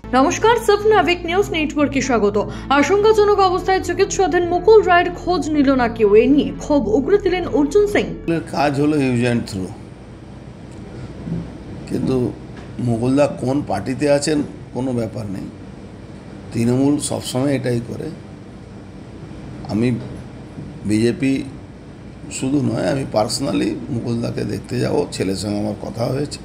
নমস্কার, সফনাভিক নিউজ নেটওয়ার্কে স্বাগত। আশঙ্কাজনক অবস্থায় চিকিৎসাধীন মুকুল রায়ের খোঁজ নিল না কেউ, এ নিয়ে ক্ষোভ উগরে দিলেন অর্জুন সিং। কাজ হলো ইউজ অ্যান্ড থ্রু, কিন্তু মুকুলদা কোন পার্টিতে আছেন কোনো ব্যাপার নেই। তৃণমূল সবসময় এটাই করে। আমি বিজেপি শুধু নয়, আমি পার্সোনালি মুকুলদাকে দেখতে যাব। ছেলের সঙ্গে আমার কথা হয়েছে।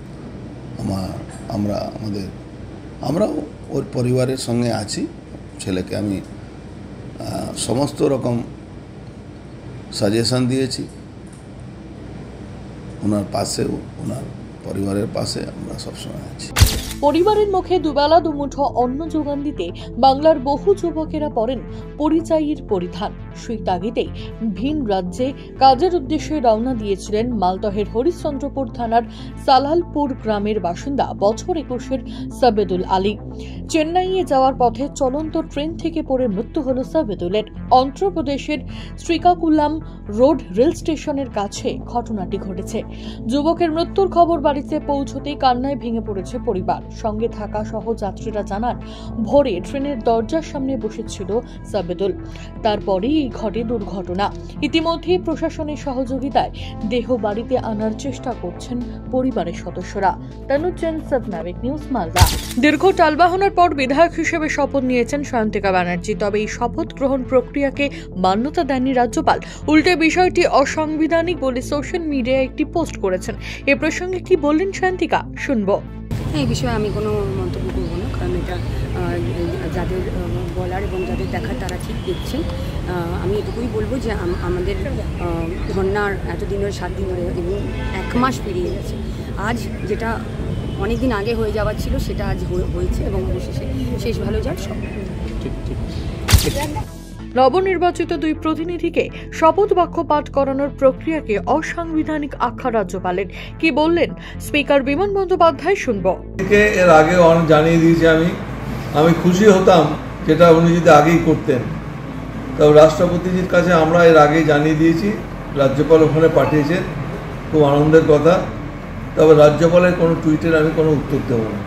আমরাও ওর পরিবারের সঙ্গে আছি। ছেলেকে আমি সমস্ত রকম সাজেশন দিয়েছি। ওনার পাশেও, ওনার পরিবারের পাশে আমরা সবসময় আছি। পরিবারের মুখে দুবেলা দুমুঠো অন্ন যোগান দিতে বাংলার বহু যুবকেরা পড়েন পরিযায়ীর পরিধান। সেই তাগিদেই ভিন রাজ্যে কাজের উদ্দেশ্যে রওনা দিয়েছিলেন মালদহের হরিশ্চন্দ্রপুর থানার সালালপুর গ্রামের বাসিন্দা বছর 21-এর সাবেদুল আলী। চেন্নাইয়ে যাওয়ার পথে চলন্ত ট্রেন থেকে পড়ে মৃত্যু হল সাবেদুলের। অন্ধ্রপ্রদেশের শ্রীকাকুলাম রোড রেল স্টেশনের কাছে ঘটনাটি ঘটেছে। যুবকের মৃত্যুর খবর বাড়িতে পৌঁছতেই কান্নায় ভেঙে পড়েছে পরিবার। সঙ্গে থাকা সহযাত্রীরা জানান, ভোরে ট্রেনের দরজার সামনে বসেছিল সাবেদুল। তারপরেই ঘটে দুর্ঘটনা। ইতিমধ্যে প্রশাসনের সহযোগিতায় দেহ বাড়িতে আনার চেষ্টা করছেন পরিবারের সদস্যরা। তানুজ্জান, সফনাভিক নিউজ, মালদা। দীর্ঘ টালবাহনার পর বিধায়ক হিসেবে শপথ নিয়েছেন সায়ন্তিকা ব্যানার্জি। তবে এই শপথ গ্রহণ প্রক্রিয়াকে মান্যতা দেননি রাজ্যপাল। উল্টে বিষয়টি অসাংবিধানিক বলে সোশ্যাল মিডিয়ায় একটি পোস্ট করেছেন। এ প্রসঙ্গে কি বললেন সায়ন্তিকা, শুনবো। এই বিষয়ে আমি কোনো মন্তব্য করবো না, কারণ এটা যাদের বলার এবং যাদের দেখার তারা ঠিক দেখছেন। আমি এটুকুই বলবো যে আমাদের ধর্নার এতদিনের 7 দিন ধরে এবং 1 মাস পেরিয়ে গেছে। আজ যেটা অনেক দিন আগে হয়ে যাওয়ার ছিল সেটা আজ হয়েছে এবং অবশেষে শেষ ভালো যাক সব। নবনির্বাচিত 2 প্রতিনিধিকে শপথ বাক্য পাঠ করানোর প্রক্রিয়াকে অসাংবিধানিক আখ্যা রাজ্যপালের। কি বললেন স্পিকার বিমান বন্দ্যোপাধ্যায়, শুনবো। এর আগে জানিয়ে দিয়েছি। আমি খুশি হতাম যেটা উনি যদি আগেই করতেন। তবে রাষ্ট্রপতিজির কাছে আমরা এর আগেই জানিয়ে দিয়েছি, রাজ্যপাল ওখানে পাঠিয়েছেন, খুব আনন্দের কথা। তবে রাজ্যপালের কোনো টুইটের আমি কোনো উত্তর দেব না।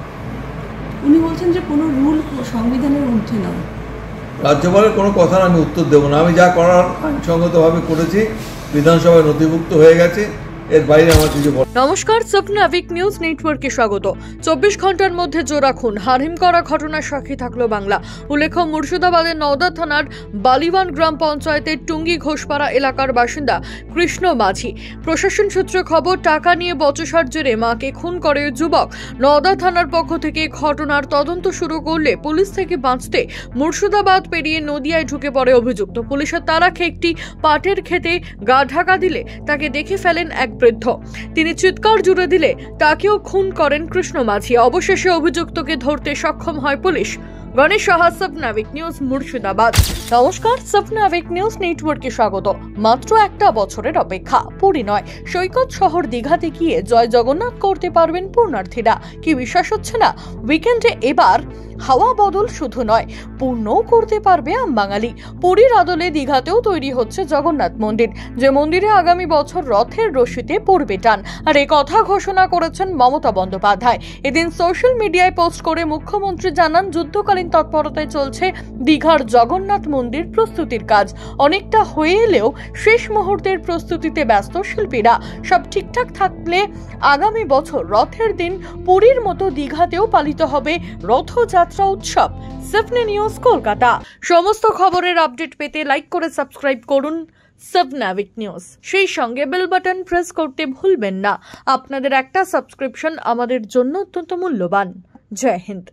উনি বলছেন যে কোনো রুল সংবিধানের ঊর্ধ্বে না। রাজ্যপালের কোনো কথা আমি উত্তর দেব না। আমি যা করার আইনসঙ্গতভাবে করেছি, বিধানসভায় নথিভুক্ত হয়ে গেছে। এর বাইরে আমার কিছু। নমস্কার, সফনাভিক নিউজ নেটওয়ার্কে স্বাগত। 24 ঘন্টার মধ্যে জোড়া খুন, হারিম করা ঘটনার সাক্ষী থাকলো বাংলা। উল্লেখ্য, মুর্শিদাবাদের নওদা থানার বালিবান গ্রাম পঞ্চায়েতের টুঙ্গি ঘোষপাড়া এলাকার বাসিন্দা কৃষ্ণ মাঝি। প্রশাসন সূত্রে খবর, টাকা নিয়ে বচসার জেরে মাকে খুন করে যুবক। নওদা থানার পক্ষ থেকে ঘটনার তদন্ত শুরু করলে পুলিশ থেকে বাঁচতে মুর্শিদাবাদ পেরিয়ে নদিয়ায় ঢুকে পড়ে অভিযুক্ত। পুলিশের তাড়াকে একটি পাটের খেতে গা ঢাকা দিলে তাকে দেখে ফেলেন এক বৃদ্ধ। তিনি চিৎকার জুড়ে দিলে তাকেও খুন করেন কৃষ্ণ মাঝি। অবশেষে অভিযুক্তকে ধরতে সক্ষম হয় পুলিশ। গণেশ সাহা, সফনাভিক নিউজ, মুর্শিদাবাদ। নমস্কার, সফনাভিক নিউজ নেটওয়ার্কে স্বাগত। মাত্র 1 বছরের অপেক্ষা, পুরী নয় সৈকত শহর দীঘাতে গিয়ে জয় জগন্নাথ করতে পারবেন পুণ্যার্থীরা। কি বিশ্বাস হচ্ছে না? উইকেন্ডে এবার হাওয়া বদল শুধু নয়, পূর্ণও করতে পারবে আমবাঙালি। পুরীর আদলে দীঘাতেও তৈরি হচ্ছে জগন্নাথ মন্দির, যে মন্দিরে আগামী বছর রথের রশিতে পড়বে টান। আর এই কথা ঘোষণা করেছেন মমতা বন্দ্যোপাধ্যায়। এদিন সোশ্যাল মিডিয়ায় পোস্ট করে মুখ্যমন্ত্রী জানান, যুদ্ধকালীন তৎপরতায় চলছে দীঘার জগন্নাথ মন্দির প্রস্তুতির কাজ। অনেকটা হয়ে এলেও শেষ মুহূর্তের প্রস্তুতিতে ব্যস্ত শিল্পীরা। সব ঠিকঠাক থাকলে আগামী বছর রথের দিন পুরীর মতো দীঘাতেও পালিত হবে রথযাত্রা উৎসব। সফনি নিউজ, কলকাতা। সমস্ত খবরের আপডেট পেতে লাইক করে সাবস্ক্রাইব করুন সফনাভিক নিউজ। সেই সঙ্গে বেল বাটন প্রেস করতে ভুলবেন না। আপনাদের একটা সাবস্ক্রিপশন আমাদের জন্য অত্যন্ত মূল্যবান। জয় হিন্দ।